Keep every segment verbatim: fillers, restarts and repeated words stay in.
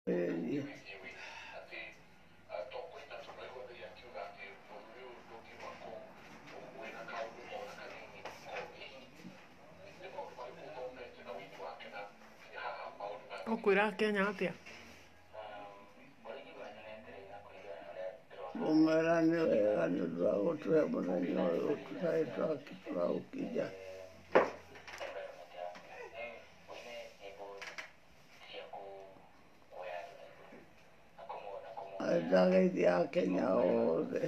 Eh, Ũkwĩra Akenya atĩa? Ngũmwĩra nĩ wega nĩ ũndũ wa gũtũhe mũthenya ũyũ tũtarĩ tũraũkinya. Ndageithia Akenya othe.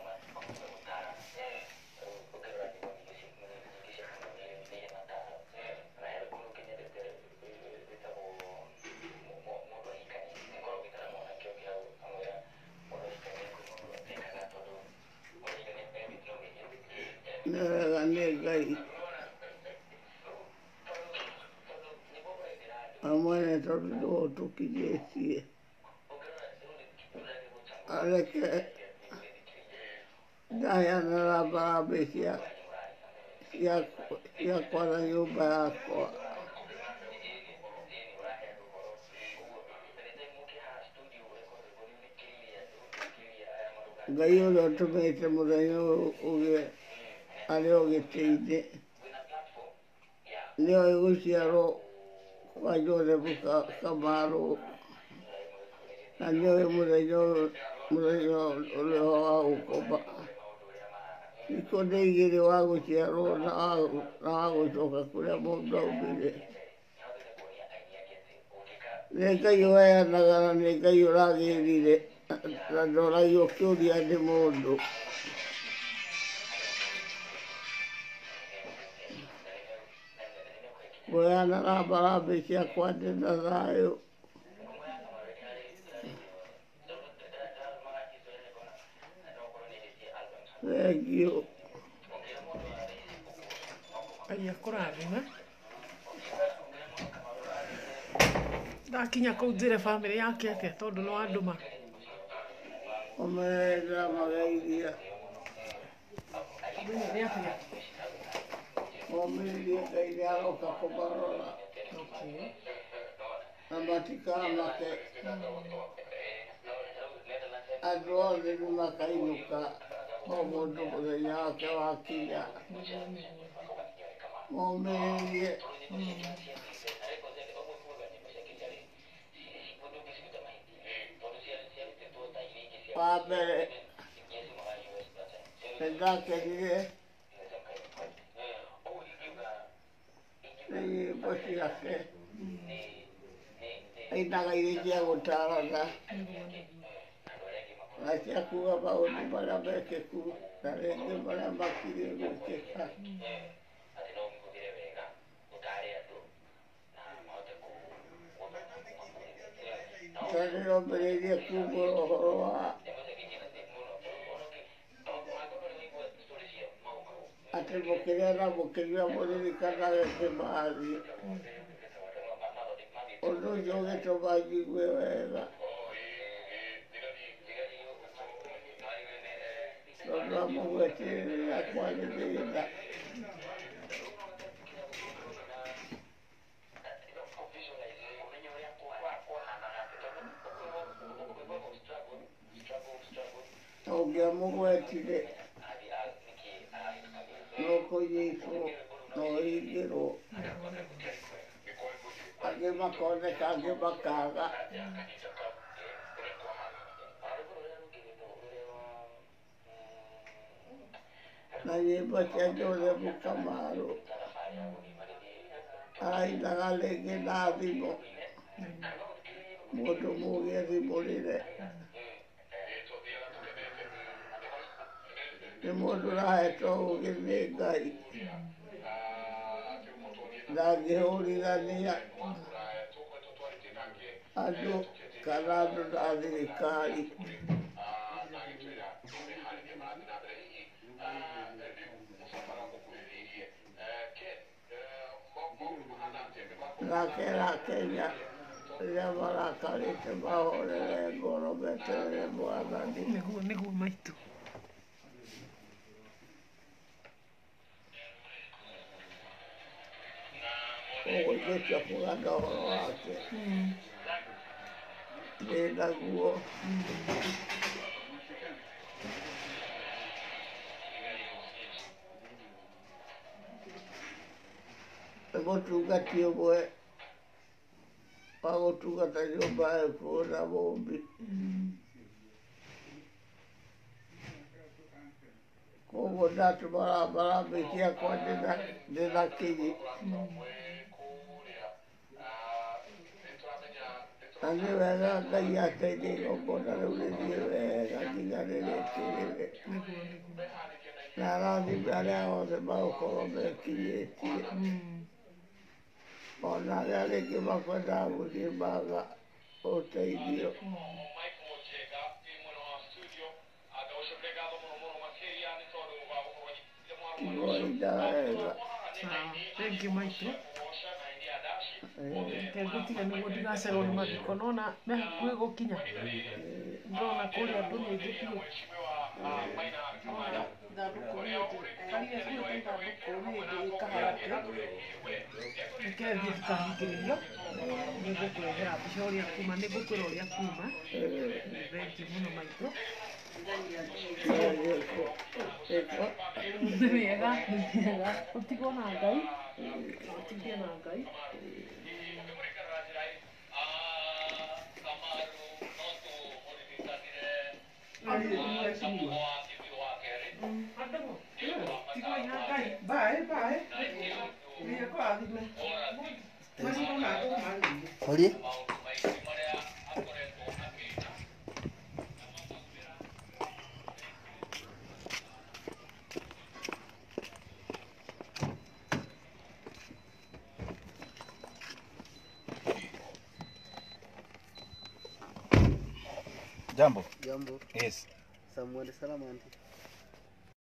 Nĩ wega nĩ Ngai we mwene tondũ nĩwe ũtũkinyĩtie. Areke ndaheanaga mbarabe cia ciakwa na nyũmba yakwa. Ngai ũrĩa ũtũmĩte mũthenya ũyũ ũgĩe arĩ o gĩtĩ-inĩ nĩoĩ gũciarwo kwa Joseph Kamarũ, na nĩoĩ mũthenya ũyũ mũthenya ũrĩa wa gũkoma. Thikũ nĩ igĩrĩ wa gũciarwo na wa gũcoka kũrĩa mũndũ aumire. Nĩ Ngai ũheanaga na nĩ Ngai ũragĩrire na ndoragio kĩũria nĩ mũndũ. Ngũheanaga mbarabe ciakwa ndĩ na thayũ. Thengiũ. Ngai akũrathime. Ndakinya kũu njĩre bamĩrĩ yake atĩa tondũ nĩ wandũma. Ũmere ndĩramageithia. Nĩ atĩa? Momĩrĩrie Ngai nĩ aroka kũmarora na matikamake. Andũ othe nĩ makainũka o mũndũ mũthenya wake wakinya. Momĩrĩrie. Wa mbere nĩ ndakenire nĩ nyĩmbo ciake ainaga irĩ cia gũtarana na cia kuuga maũndũ marĩa mekĩku na rĩngĩ marĩa makiriĩ gwĩkĩka. Na nĩromĩrĩirie kuumbũra ũhoro wa atĩ mũkĩrĩa na mũkĩnyua mũririkanaga Kĩmathi. Ũndũ ũcio ũgĩtũma njigue wega tondũ wa mũgwetire yakwa nĩ thĩna. Ũngĩamũgwetire no kũnyitwo no ũhingĩrwo, angĩ makoneka angĩ makaga. Na nyĩmbo cia Joseph Kamarũ arainaga rĩngĩ na thimũ, mũndũ mũũgĩ athimũrĩre. Nĩ mũndũ ũrahetwo ũũgĩ nĩ Ngai ndangĩhũrithania andũ kana andũ na thirikari. Na akera Akenya rĩrĩa marakarĩte mahorere ngoro meterere Mwathani. Nĩguo nĩguo maitũ. Koguo ingĩtua kuuga na ũhoro wake Ena kuo. E motuka tio koe. Pago tuka ta nyumba e ko na mombi. Ko datu bara bara me kia ko de na de na kiji. Ane wega ka ia te de ko ko na le de wega ki ga de de te. Na ra di bara o de ba ko me ki e ti. Ona le ke ba ko da u di ba ga o te dio. Thank you, Maito. Kegutiga niguo ndigacerwo nĩ mathiko nona me hakuhĩ gũkinya ndĩrona kũrĩa andũ nĩ aingĩ biũ ithandũkũ rĩndĩ karĩa kuĩta ithandũkũ rĩndĩ ĩkaharake nĩkethiĩ thikahingĩrĩrio nĩ ngũkũrehera mbica ũrĩa kuma nĩ ngũkwĩra ũrĩa kuma thengi mũno Maitũ nĩ wega nĩ wega ũtigwo na Ngai ũtigwo na Ngai Bye, bye. Oye. Jambo. Jambo. Yes. Samuel salama auntie.